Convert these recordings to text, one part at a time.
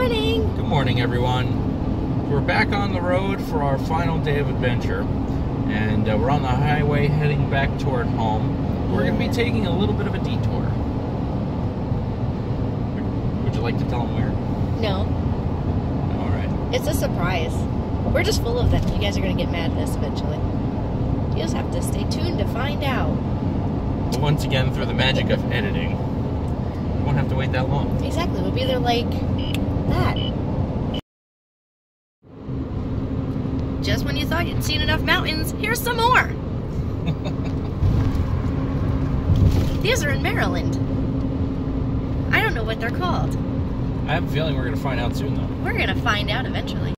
morning! Good morning, everyone. We're back on the road for our final day of adventure, and we're on the highway heading back toward home. We're going to be taking a little bit of a detour. Would you like to tell them where? No. All right. It's a surprise. We're just full of them. You guys are going to get mad at us eventually. You just have to stay tuned to find out. Once again, through the magic of editing, you won't have to wait that long. Exactly. We'll be there like that. Just when you thought you'd seen enough mountains, here's some more. These are in Maryland. I don't know what they're called. I have a feeling we're going to find out soon, though. We're going to find out eventually.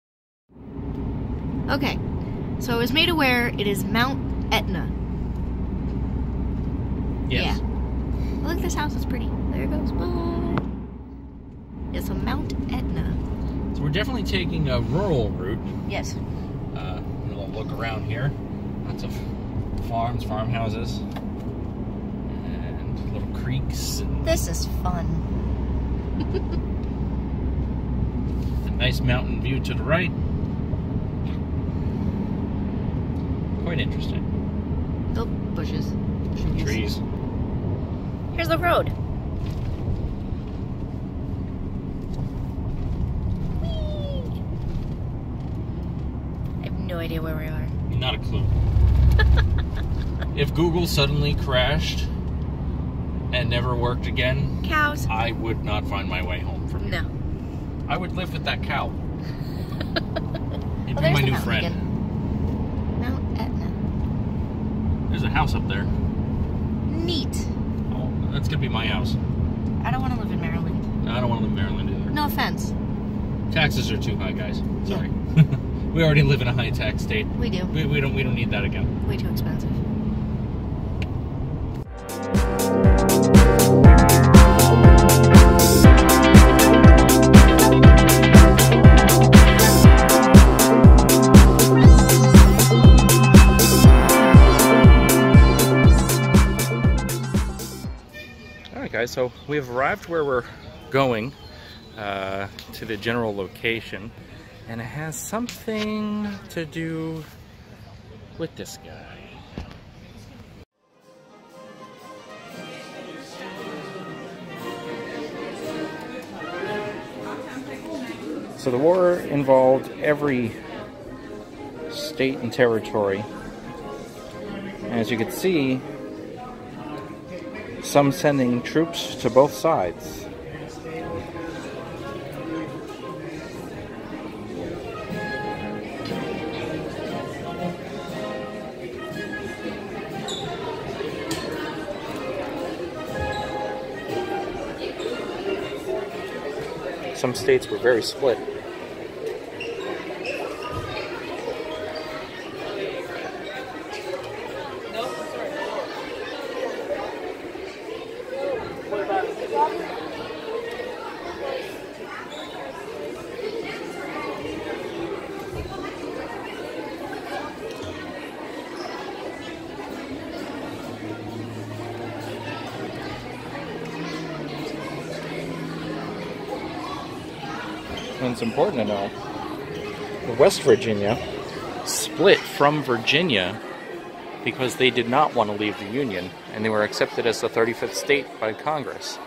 Okay, so I was made aware it is Mount Etna. Yes. Yeah. Oh, look, this house is pretty. There it goes. Bye. It's a Mount Etna. So we're definitely taking a rural route. Yes. A little look around here. Lots of farms, farmhouses, and little creeks. And This is fun. a nice mountain view to the right. Quite interesting. Oh, bushes. Trees. Here's the road. Whee! I have no idea where we are. Not a clue. If Google suddenly crashed and never worked again, Cows. I would not find my way home from here. No. I would live with that cow. He'd Oh, be my there's the new mountain friend. again. Mount Etna. There's a house up there. Neat. Oh, that's gonna be my house. I don't want to live in Maryland. I don't want to live in Maryland either. No offense. Taxes are too high, guys. Sorry. We already live in a high tax state. We do. We don't need that again. Way too expensive. Alright guys, so we have arrived where we're going, to the general location, and it has something to do with this guy. So the war involved every state and territory, and as you can see, some sending troops to both sides. Some states were very split. And it's important to know, West Virginia split from Virginia because they did not want to leave the Union, and they were accepted as the 35th state by Congress.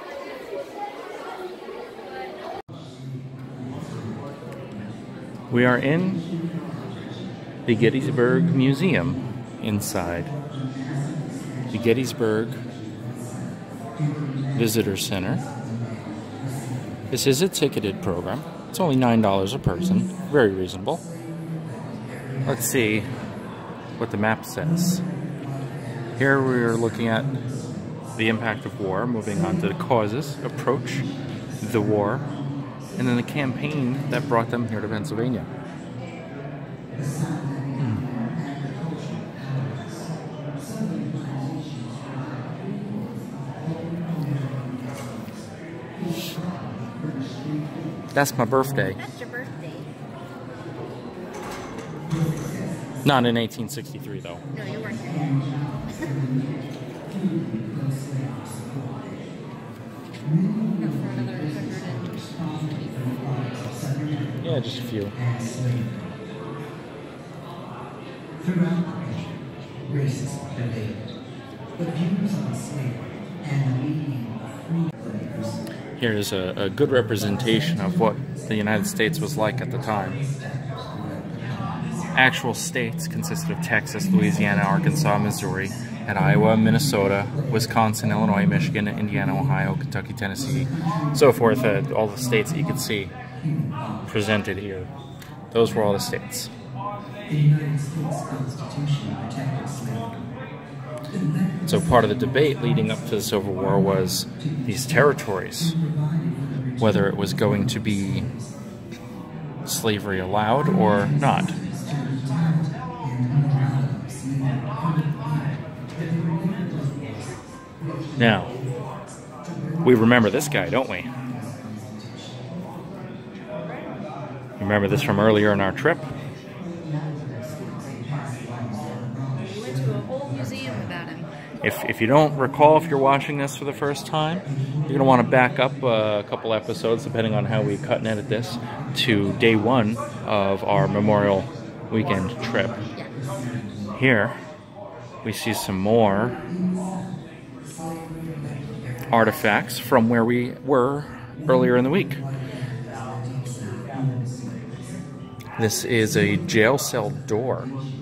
We are in the Gettysburg Museum inside the Gettysburg Visitor Center. This is a ticketed program. It's only $9 a person. Very reasonable. Let's see what the map says. Here we're looking at the impact of war, moving on to the causes, approach the war, and then the campaign that brought them here to Pennsylvania. That's my birthday. That's your birthday. Not in 1863, though. No, you weren't here. Yeah, just a few. Throughout the country, racism prevailed. But views on slavery and the meaning of freedom. Here's a good representation of what the United States was like at the time. Actual states consisted of Texas, Louisiana, Arkansas, Missouri, and Iowa, Minnesota, Wisconsin, Illinois, Michigan, Indiana, Ohio, Kentucky, Tennessee, so forth. All the states that you can see presented here. Those were all the states. The United States Constitution protected slavery. So part of the debate leading up to the Civil War was these territories, whether it was going to be slavery allowed or not. Now, we remember this guy, don't we? Remember this from earlier in our trip? We went to a whole museum about him. If you don't recall, if you're watching this for the first time, you're going to want to back up a couple episodes, depending on how we cut and edit this, to day 1 of our Memorial Weekend trip. Here, we see some more artifacts from where we were earlier in the week. This is a jail cell door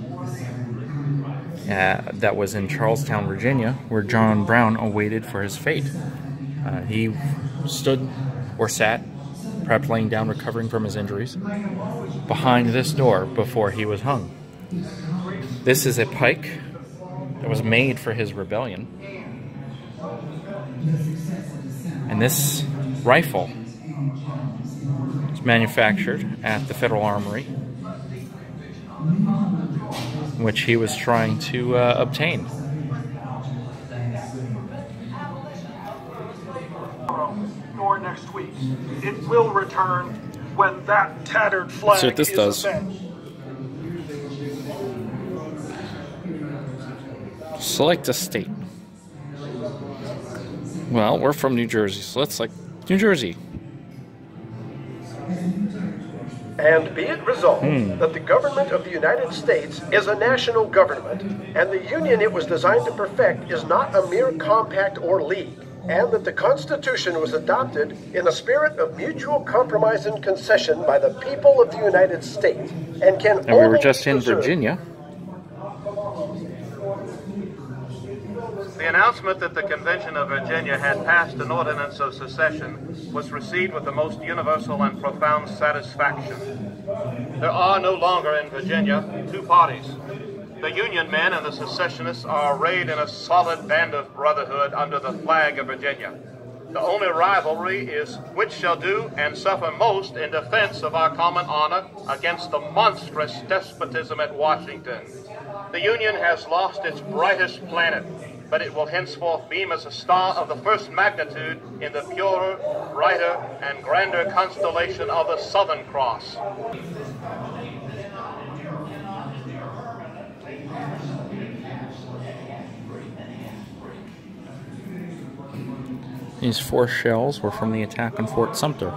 that was in Charlestown, Virginia, where John Brown awaited for his fate. He stood or sat, perhaps laying down recovering from his injuries, behind this door before he was hung. This is a pike that was made for his rebellion. And this rifle is manufactured at the Federal Armory, which he was trying to obtain. Or next week, it will return when that tattered flag See what this does. avenged. Select a state. Well, we're from New Jersey, so let's select New Jersey. And be it resolved that the government of the United States is a national government, and the union it was designed to perfect is not a mere compact or league, and that the Constitution was adopted in a spirit of mutual compromise and concession by the people of the United States, and can And we were only just in preserve. Virginia. The announcement that the Convention of Virginia had passed an ordinance of secession was received with the most universal and profound satisfaction. There are no longer in Virginia two parties. The Union men and the secessionists are arrayed in a solid band of brotherhood under the flag of Virginia. The only rivalry is which shall do and suffer most in defense of our common honor against the monstrous despotism at Washington. The Union has lost its brightest planet, but it will henceforth beam as a star of the first magnitude in the purer, brighter, and grander constellation of the Southern Cross. These 4 shells were from the attack on Fort Sumter.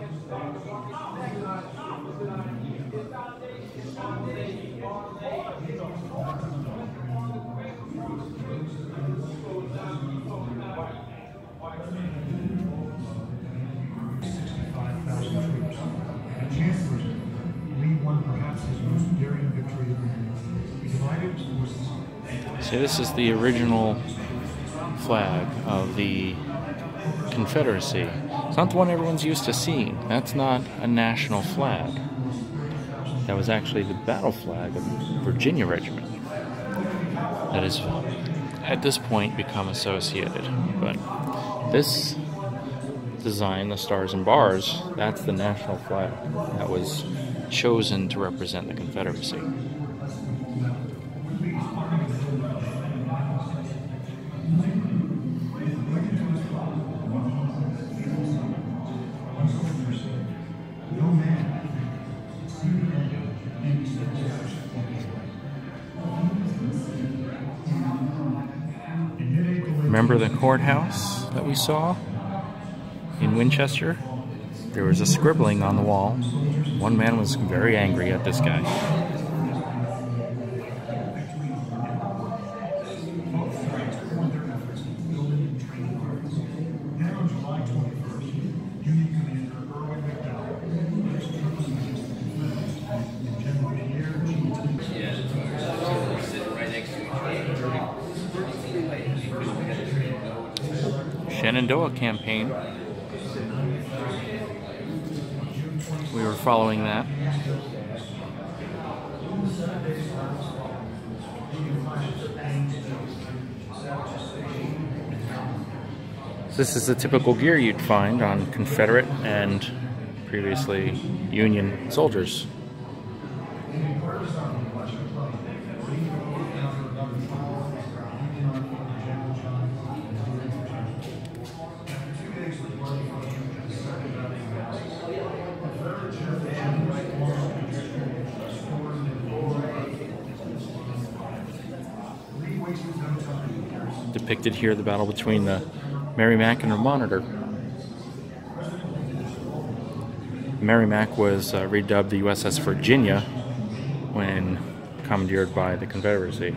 See, this is the original flag of the Confederacy. It's not the one everyone's used to seeing. That's not a national flag. That was actually the battle flag of the Virginia Regiment. That has, at this point, become associated. But this design, the stars and bars, that's the national flag that was chosen to represent the Confederacy. Remember the courthouse that we saw in Winchester? There was a scribbling on the wall. One man was very angry at this guy. Shenandoah campaign. We were following that. This is the typical gear you'd find on Confederate and previously Union soldiers. Depicted here the battle between the Merrimack and the Monitor. Merrimack was redubbed the USS Virginia when commandeered by the Confederacy.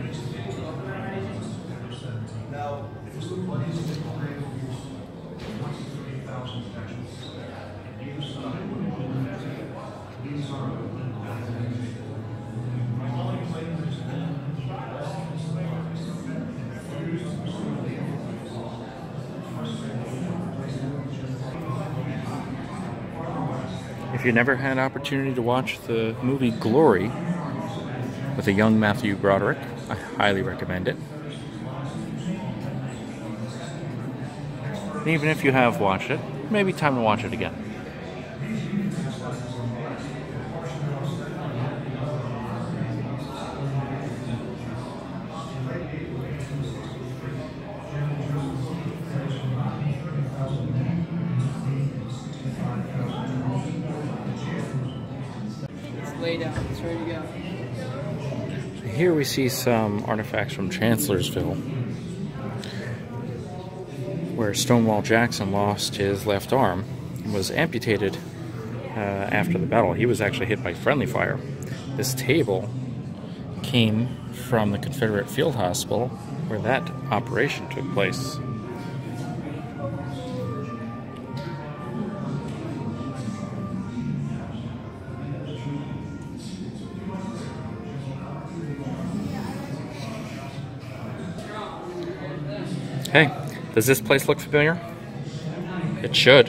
If you never had an opportunity to watch the movie Glory with a young Matthew Broderick, I highly recommend it. And even if you have watched it, maybe time to watch it again. Laid out, it's ready to go. Here we see some artifacts from Chancellorsville, where Stonewall Jackson lost his left arm and was amputated after the battle. He was actually hit by friendly fire. This table came from the Confederate Field Hospital where that operation took place. Hey, does this place look familiar? It should.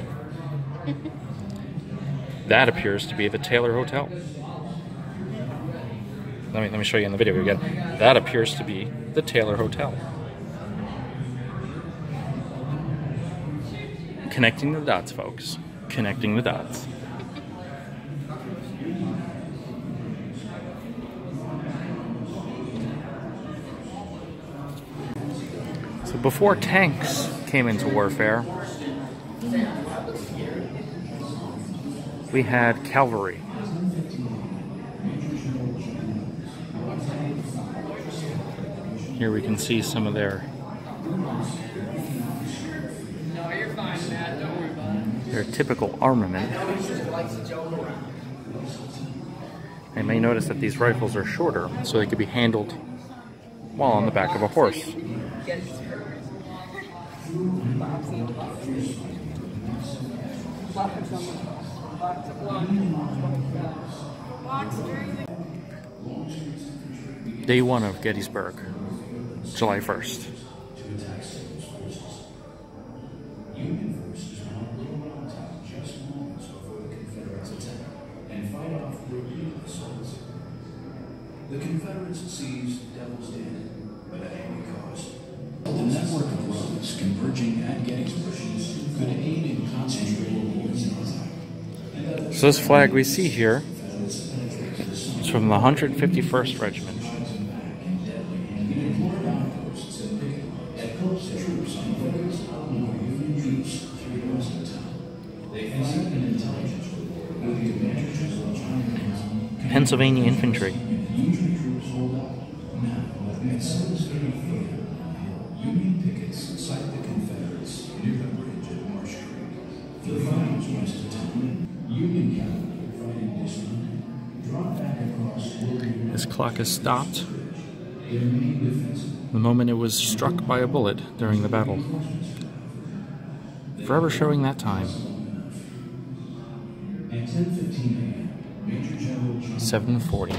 That appears to be the Taylor Hotel. Let me show you in the video again. That appears to be the Taylor Hotel. Connecting the dots, folks. Connecting the dots. So before tanks came into warfare, we had cavalry. Here we can see some of their typical armament. You may notice that these rifles are shorter, so they could be handled while on the back of a horse. Day 1 of Gettysburg, July 1st. The Confederates seized Devil's Den, but at any cost. The network of roads converging at Gettysburg could aid in concentrating the attack. So this flag we see here is from the 151st Regiment. Pennsylvania Infantry. Union pickets cite the Confederates near the bridge at Marsh Creek. 3 miles west of town. This clock is stopped the moment it was struck by a bullet during the battle. Forever showing that time. 7:40.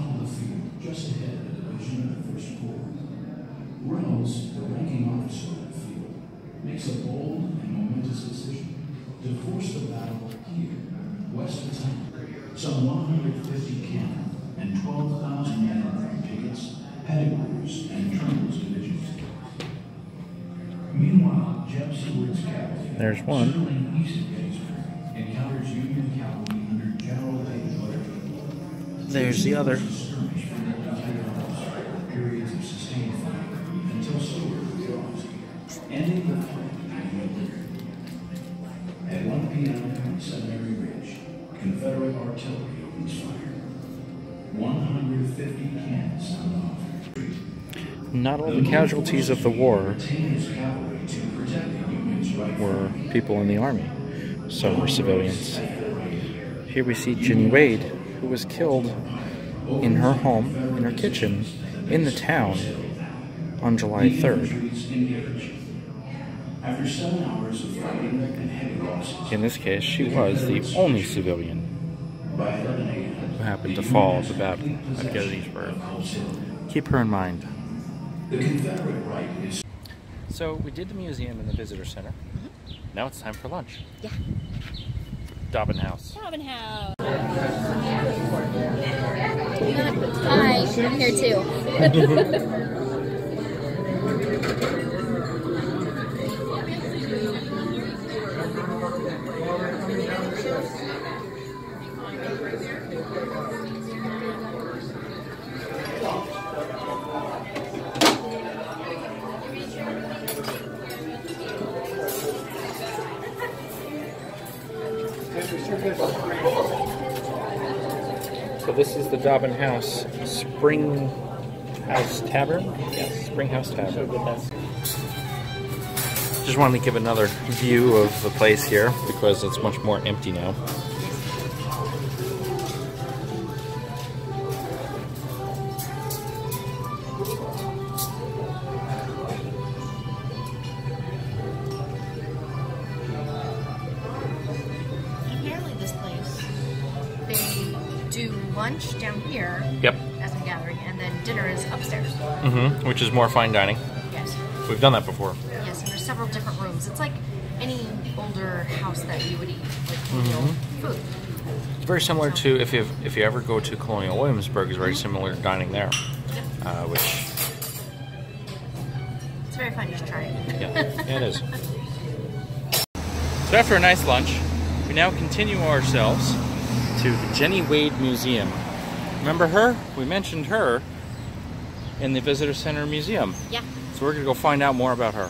Reynolds, the ranking officer of the field, makes a bold and momentous decision to force the battle here, west of town. Some 150 cannon and 12,000 men from Pickett's, Pettigrew's, and Trumbull's divisions. Meanwhile, Jeb Seward's cavalry, There's one. circling east of Gettysburg, encounters Union cavalry under General Wade. There's the other. Periods of sustained fighting until Seward withdraws, ending the fight at 1 p.m. on Seminary Ridge. Confederate artillery opens fire. 150 cannons sound off. Not all the casualties of the war were people in the army. Some were civilians. Here we see Jennie Wade, who was killed in her home, in her kitchen, in the town on July 3rd. After 7 hours of fighting and heavy losses, In this case, she was the only civilian by 11 a.m., who happened to fall at the battle at Gettysburg. Keep her in mind. the Confederate right is So we did the museum and the visitor center. Now it's time for lunch. Yeah. Dobbin House. Dobbin House. Hi, I'm here too. So this is the Dobbin House Spring House Tavern. Yes, Spring House Tavern. Just wanted to give another view of the place here because it's much more empty now. Apparently this place, they do lunch down here Yep. as a gathering, and then dinner is upstairs. Mm-hmm. Which is more fine dining. Yes. We've done that before. Yes, and there's several different rooms. It's like any older house that you would eat, like colonial food. Very similar to if you ever go to Colonial Williamsburg, is very similar to dining there, which It's very fun. You should try it. yeah, it is. So after a nice lunch, we now continue ourselves to the Jennie Wade Museum. Remember her? We mentioned her in the Visitor Center Museum. Yeah. So we're going to go find out more about her.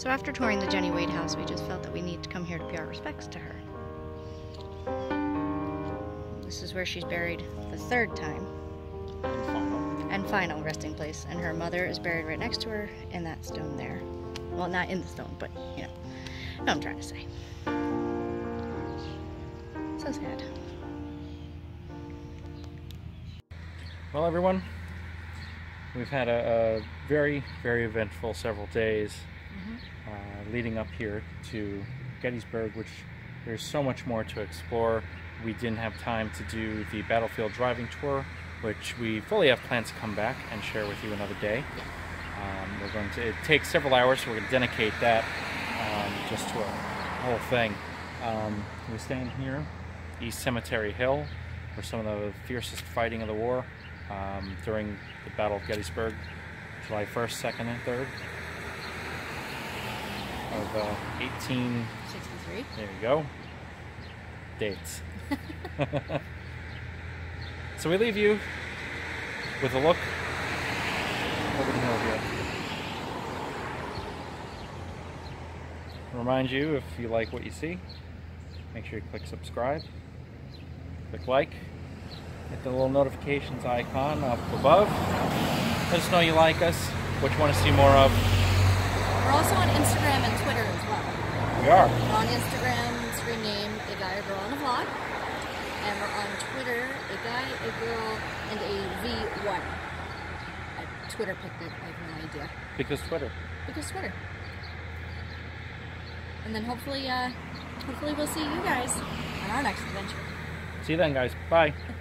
So after touring the Jennie Wade House, we just felt that we need to come here to pay our respects to her. This is where she's buried the third time. And final resting place. And her mother is buried right next to her in that stone there. Well, not in the stone, but, you know what I'm trying to say. So sad. Well, everyone, we've had a very, very eventful several days leading up here to Gettysburg, which there's so much more to explore. We didn't have time to do the battlefield driving tour, which we fully have plans to come back and share with you another day. It takes several hours, so we're going to dedicate that just to a whole thing. We stand here, East Cemetery Hill, where some of the fiercest fighting of the war during the Battle of Gettysburg, July 1st, 2nd, and 3rd of 1863. There you go. Dates. So we leave you with a look over the hill here. Remind you, if you like what you see, make sure you click subscribe, click like, hit the little notifications icon up above. Let us know you like us, what you want to see more of. We're also on Instagram and Twitter as well. We are. We're on Instagram, screen name, A Guy, A Girl, and a Vlog. And we're on Twitter, A Guy, A Girl, and a V1. A Twitter picnic, I have no idea. Because Twitter. Because Twitter. And then hopefully we'll see you guys on our next adventure. See you then, guys. Bye.